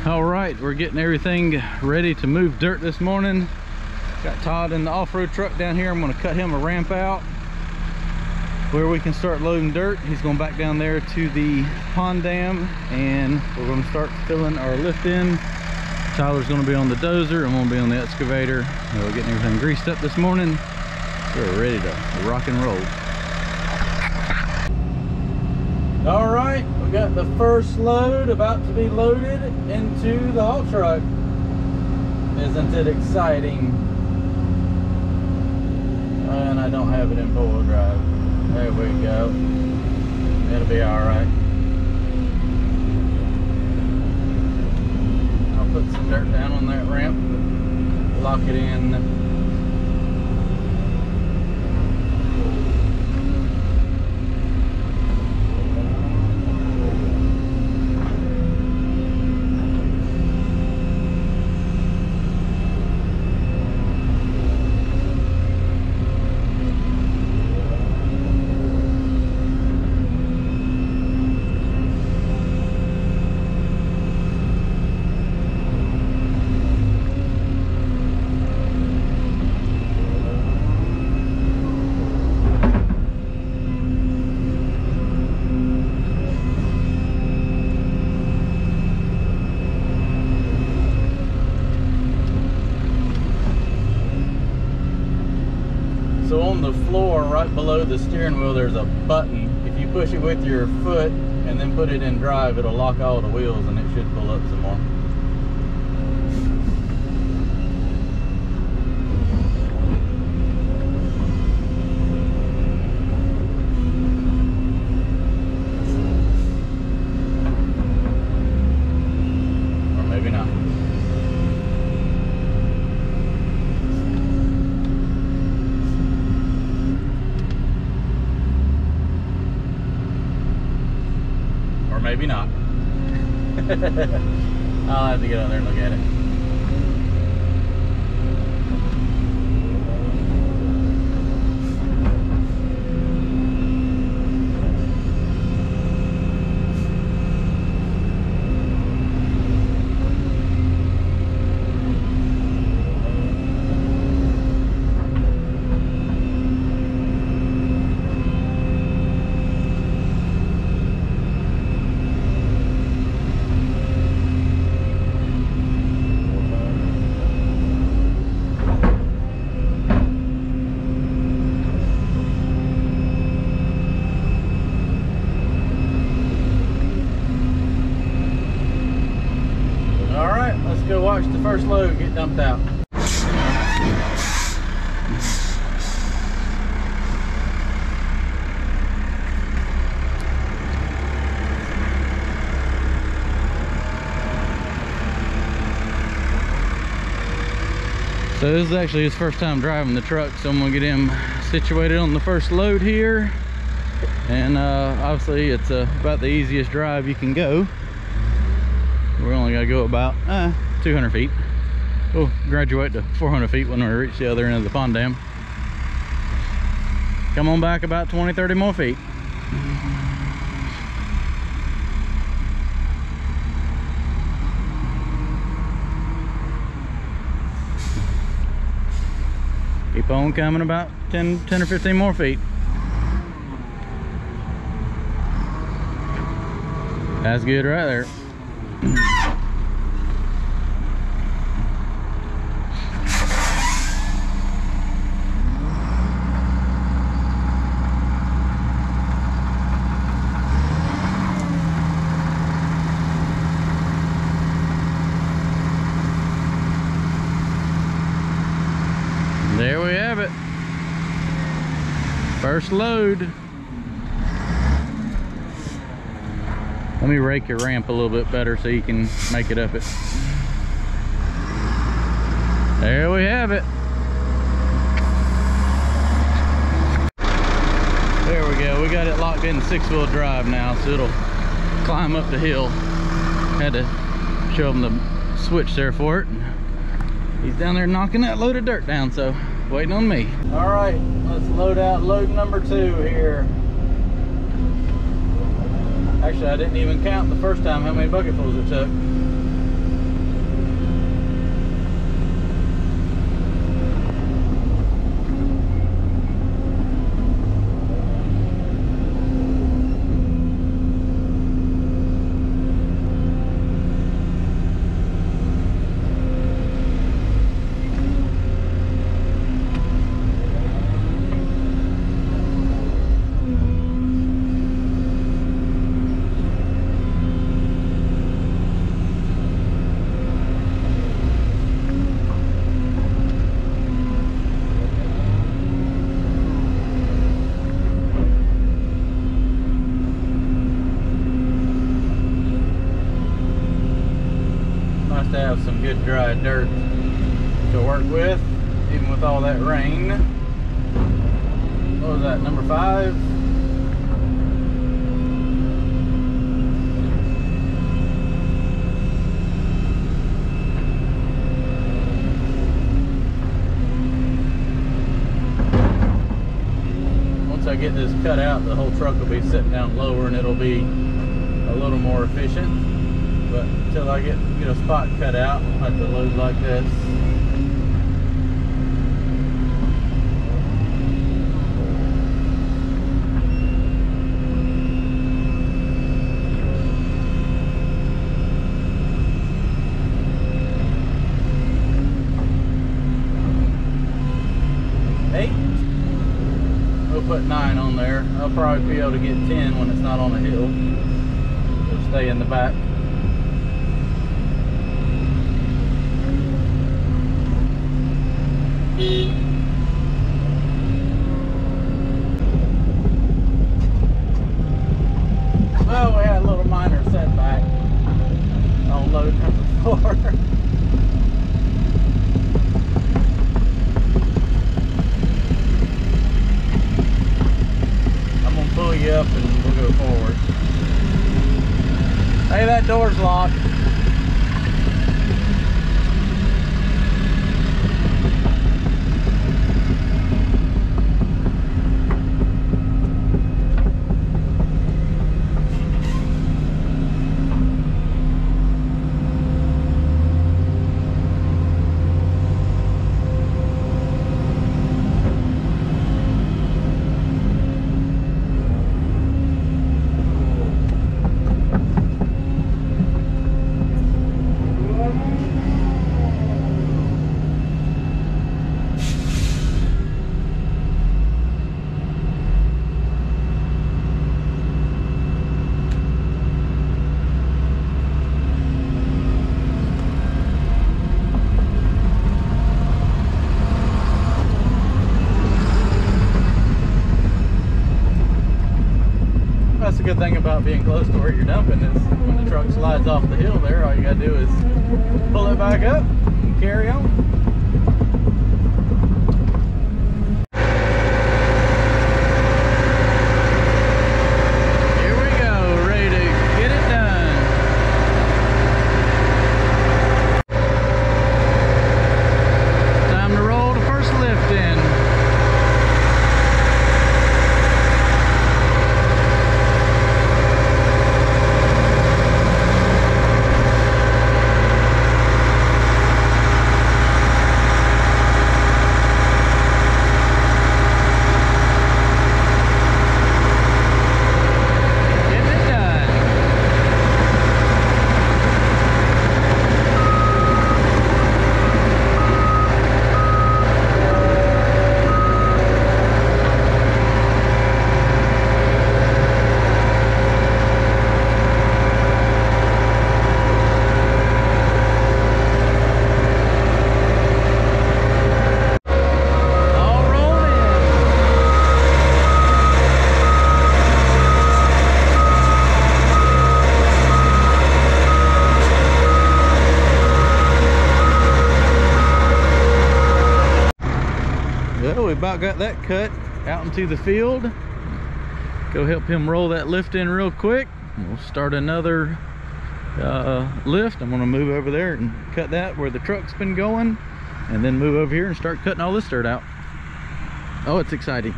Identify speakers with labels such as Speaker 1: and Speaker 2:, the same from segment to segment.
Speaker 1: All right, we're getting everything ready to move dirt this morning. Got Todd in the off-road truck down here. I'm going to cut him a ramp out where we can start loading dirt. He's going back down there to the pond dam, and we're going to start filling our lift in. Tyler's going to be on the dozer, and we'll be on the excavator. We're getting everything greased up this morning. We're ready to rock and roll. All right, we got the first load about to be loaded into the haul truck. Isn't it exciting? And I don't have it in four-wheel drive. There we go. It'll be all right. I'll put some dirt down on that ramp, lock it in. So on the floor right below the steering wheel there's a button. If you push it with your foot and then put it in drive, it'll lock all the wheels and it should pull up some more. Or maybe not. Maybe not. I'll have to get out there and look at it. Go watch the first load get dumped out. So this is actually his first time driving the truck, so I'm gonna get him situated on the first load here. And obviously it's about the easiest drive you can go. We're only gonna go about 200 feet. We'll graduate to 400 feet when we reach the other end of the pond dam. Come on back about 20-30 more feet. Keep on coming about 10 or 15 more feet. That's good right there. There we have it. First load. Let me rake your ramp a little bit better so you can make it up it. There we have it. There we go. We got it locked in 6-wheel drive now, so it'll climb up the hill. Had to show them the switch there for it. He's down there knocking that load of dirt down, so waiting on me. All right, let's load out load number 2 here. Actually, I didn't even count the first time how many bucketfuls it took. Must have some good dry dirt to work with, even with all that rain. What was that, number 5? Once I get this cut out, the whole truck will be sitting down lower and it'll be a little more efficient. But until I get a spot cut out, I'll have to load like this. We'll put 9 on there. I'll probably be able to get 10 when it's not on a hill. It'll stay in the back. Well, we had a little minor setback on load number 4. Pull you up and we'll go forward. Hey, that door's locked. That's the good thing about being close to where you're dumping is when the truck slides off the hill there, all you gotta do is pull it back up and carry on. Here we go, ready to get it done. Time to roll the first lift in. Well, we about got that cut out into the field. Go help him roll that lift in real quick. We'll start another lift. I'm gonna move over there and cut that where the truck's been going, and then move over here and start cutting all this dirt out. Oh, it's exciting.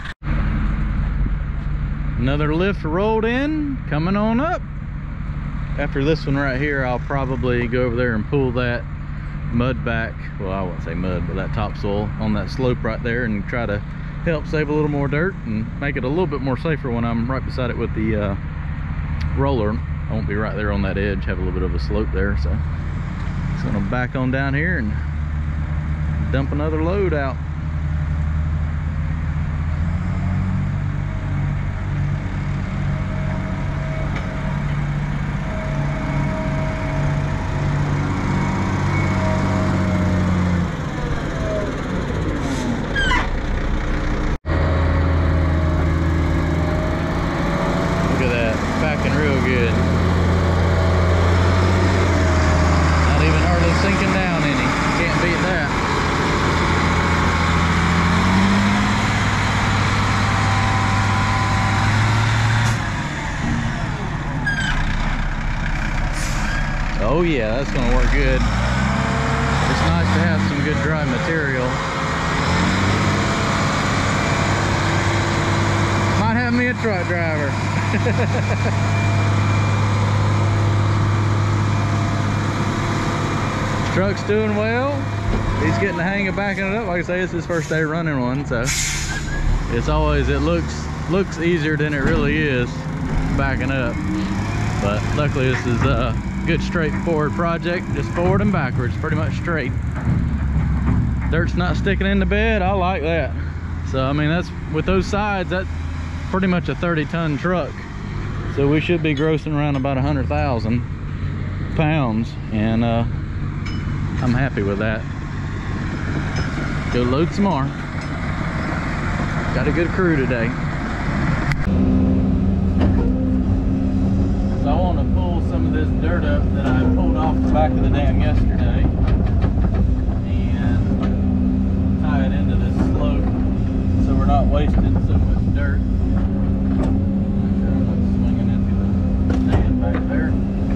Speaker 1: Another lift rolled in, coming on up. After this one right here, I'll probably go over there and pull that mud back. Well, I won't say mud, but that topsoil on that slope right there, and try to help save a little more dirt and make it a little bit more safer when I'm right beside it with the roller. I won't be right there on that edge, have a little bit of a slope there. So just gonna back on down here and dump another load out. Real good. Not even Oh yeah, that's gonna work good. It's nice to have some good dry material. Might have me a truck driver. Truck's doing well. He's getting the hang of backing it up. Like I say, it's his first day running one, so it's always, it looks easier than it really is backing up. But luckily this is a good straightforward project, just forward and backwards, pretty much straight. Dirt's not sticking in the bed. I like that. So I mean, that's with those sides, that's pretty much a 30-ton truck. So we should be grossing around about 100,000 pounds, and I'm happy with that. Go load some more. Got a good crew today. So I want to pull some of this dirt up that I pulled off the back of the dam yesterday and tie it into this slope so we're not wasting so much dirt. I'm not swinging into the dam back there.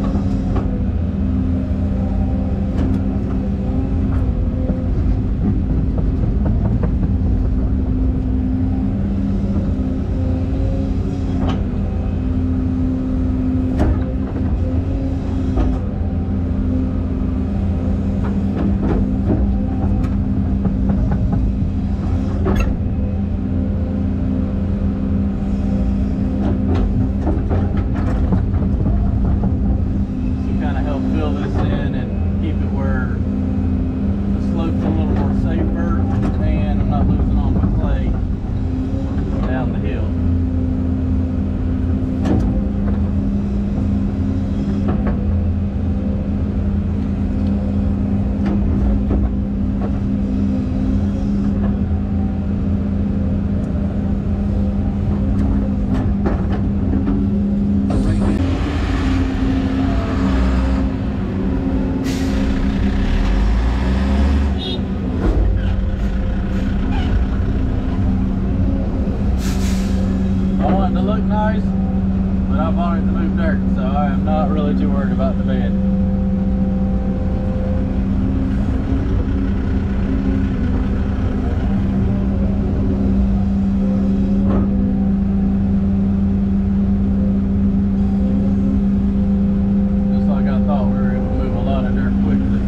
Speaker 1: Nice, but I bought it to move dirt, so I am not really too worried about the bed. Just like I thought, we were able to move a lot of dirt quickly.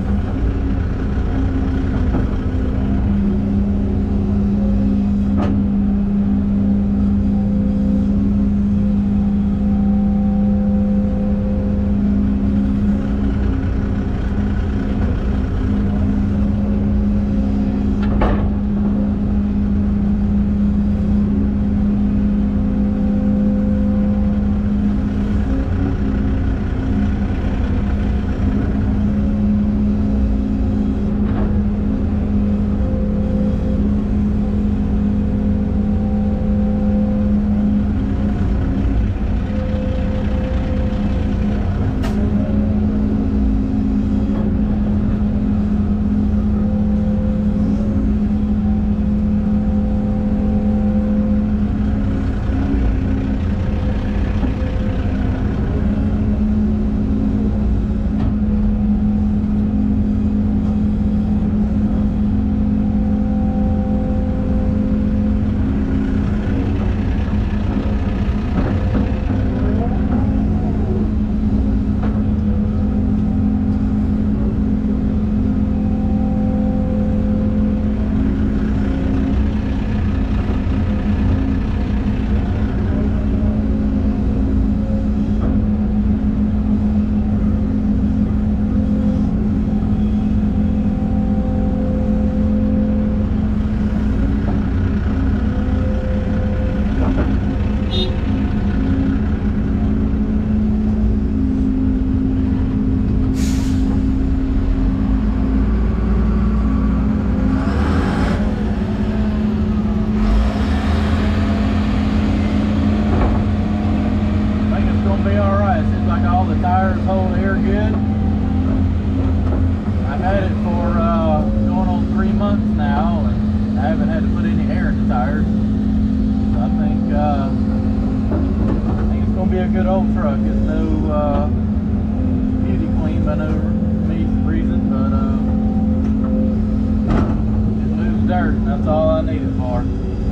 Speaker 1: Good old truck. It's no beauty queen me reason, but it moves dirt. That's all I need it for.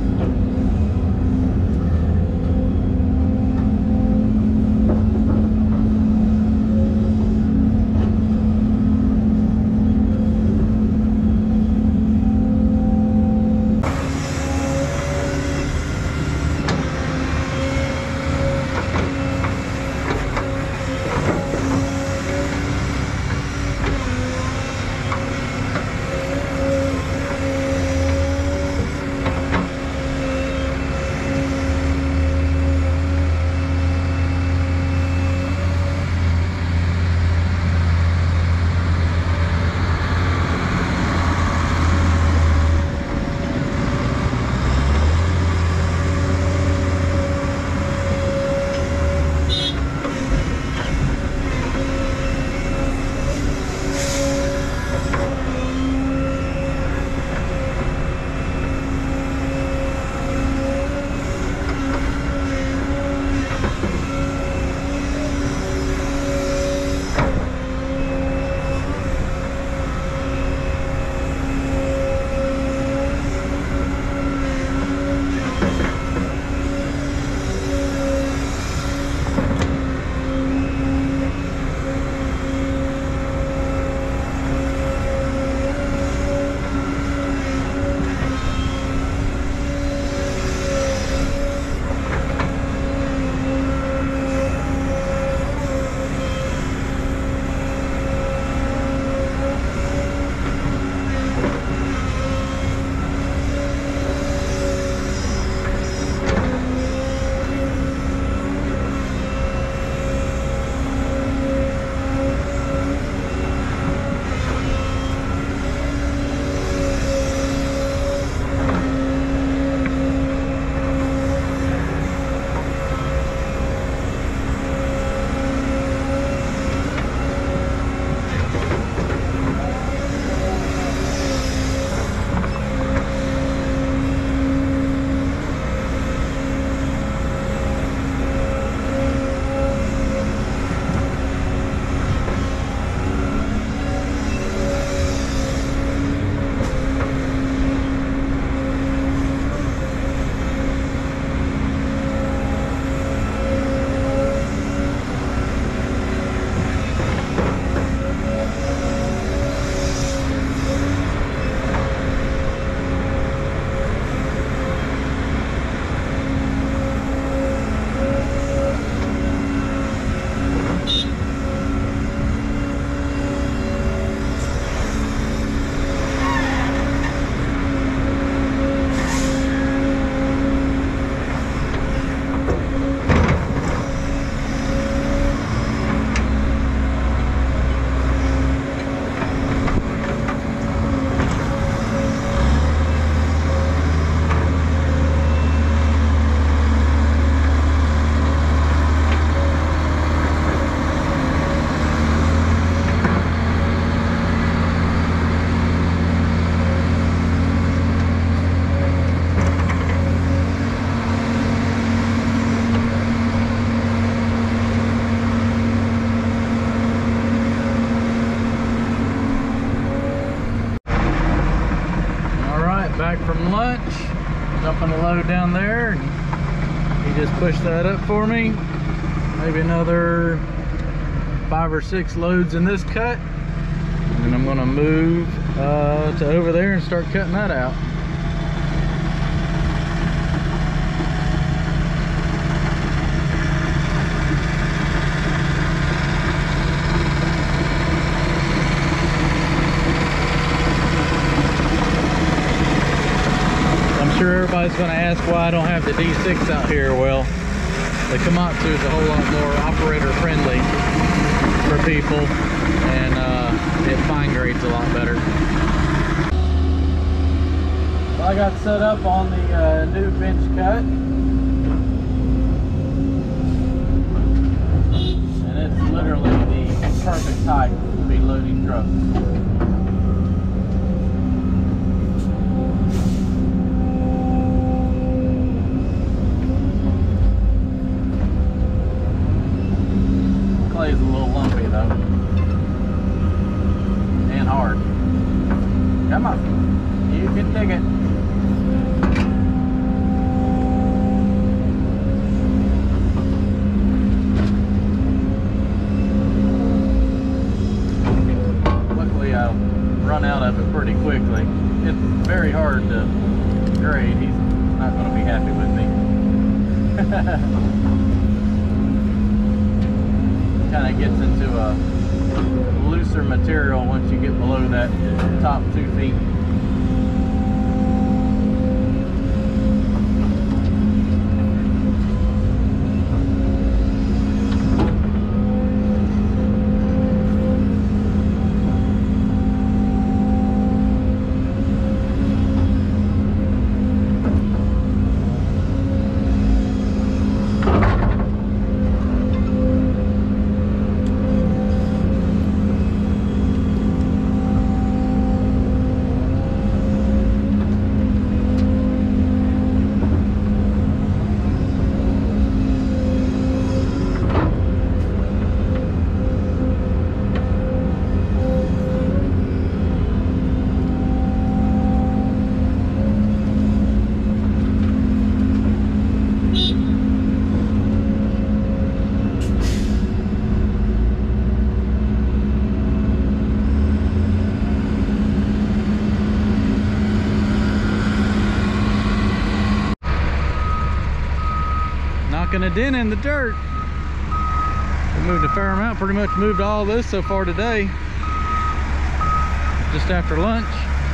Speaker 1: Back from lunch, dumping a load down there, and he just pushed that up for me. Maybe another 5 or 6 loads in this cut, and then I'm going to move to over there and start cutting that out. I'm sure everybody's going to ask why I don't have the D6 out here. Well, the Komatsu is a whole lot more operator friendly for people, and it fine grades a lot better. Well, I got set up on the new bench cut, and it's literally the perfect height to be loading trucks. Clay's a little lumpy though. dig it. Luckily, I'll run out of it pretty quickly. It's very hard to grade. He's not going to be happy with me. Kind of gets into a looser material once you get below that top 2 feet. Knocking a dent in the dirt. We moved a fair amount, pretty much moved all this so far today. Just after lunch.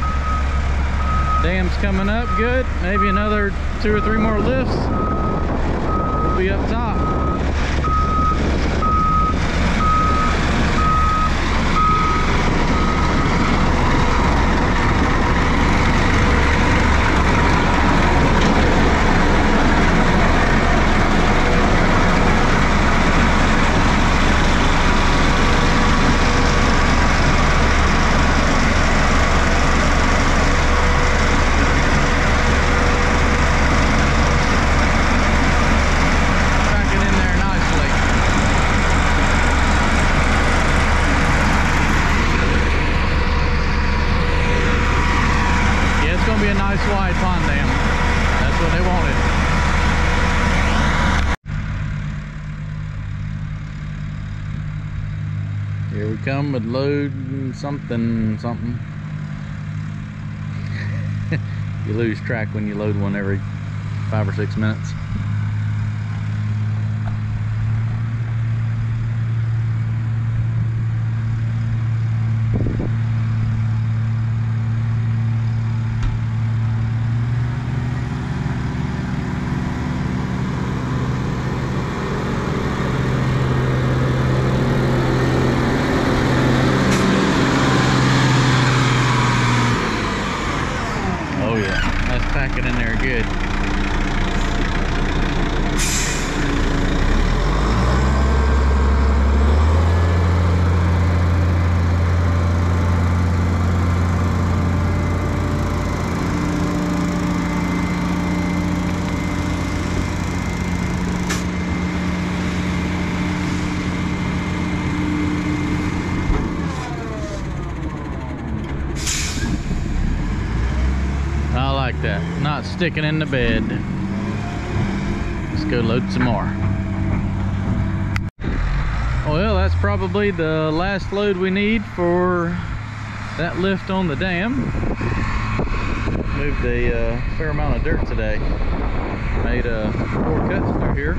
Speaker 1: Dam's coming up good. Maybe another 2 or 3 more lifts. We'll be up top. Wide pond dam. That's what they wanted. Here we come with load something. You lose track when you load one every 5 or 6 minutes. Packing in there good. I like that. Not sticking in the bed. Let's go load some more. Well, that's probably the last load we need for that lift on the dam. Moved a fair amount of dirt today. Made 4 cuts through here.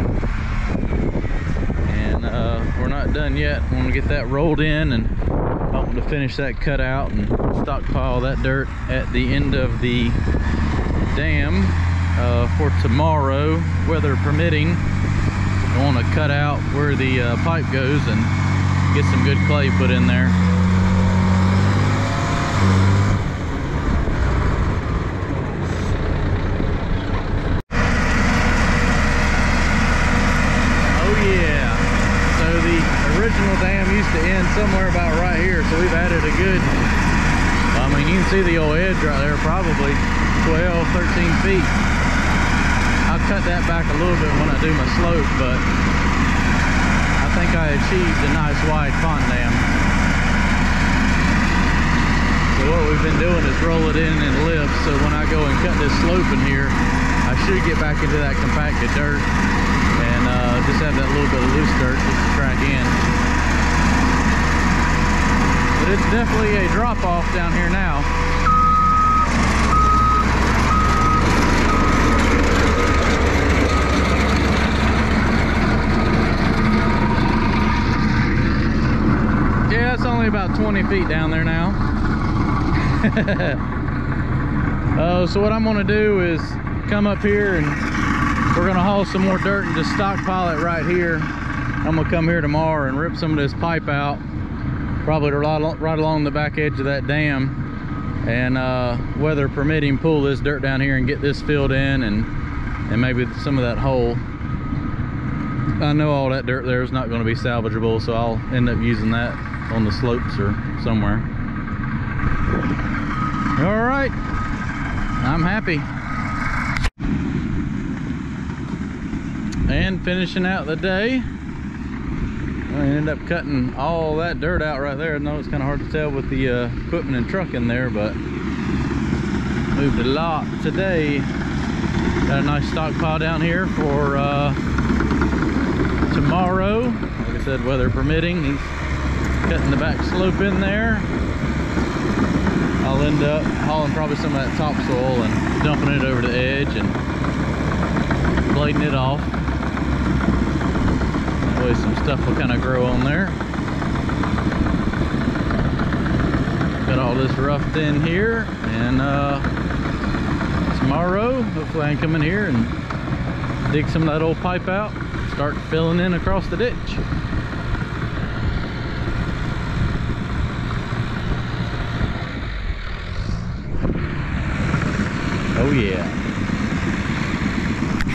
Speaker 1: And we're not done yet. I want to get that rolled in and hoping to finish that cut out and stockpile that dirt at the end of the dam for tomorrow, weather permitting. I want to cut out where the pipe goes and get some good clay put in there. Oh yeah, so the original dam used to end somewhere about right here, so we've added a good, I mean, you can see the old edge right there, probably 12, 13 feet. I'll cut that back a little bit when I do my slope, but I think I achieved a nice wide pond dam. So what we've been doing is roll it in and lift, so when I go and cut this slope in here, I should get back into that compacted dirt and just have that little bit of loose dirt just to track in. But it's definitely a drop off down here now. Yeah, it's only about 20 feet down there now. So what I'm gonna do is come up here and we're gonna haul some more dirt and just stockpile it right here. I'm gonna come here tomorrow and rip some of this pipe out, probably right along the back edge of that dam, and weather permitting, pull this dirt down here and get this filled in, and maybe some of that hole. I know all that dirt there is not going to be salvageable, so I'll end up using that on the slopes or somewhere. All right, I'm happy. And finishing out the day, I ended up cutting all that dirt out right there. I know it's kind of hard to tell with the equipment and truck in there, but moved a lot today. Got a nice stockpile down here for tomorrow. Like I said, weather permitting. He's cutting the back slope in there. I'll end up hauling probably some of that topsoil and dumping it over the edge and blading it off. That way some stuff will kind of grow on there. Got all this roughed in here, and tomorrow hopefully I can come in here and dig some of that old pipe out, start filling in across the ditch. Oh yeah.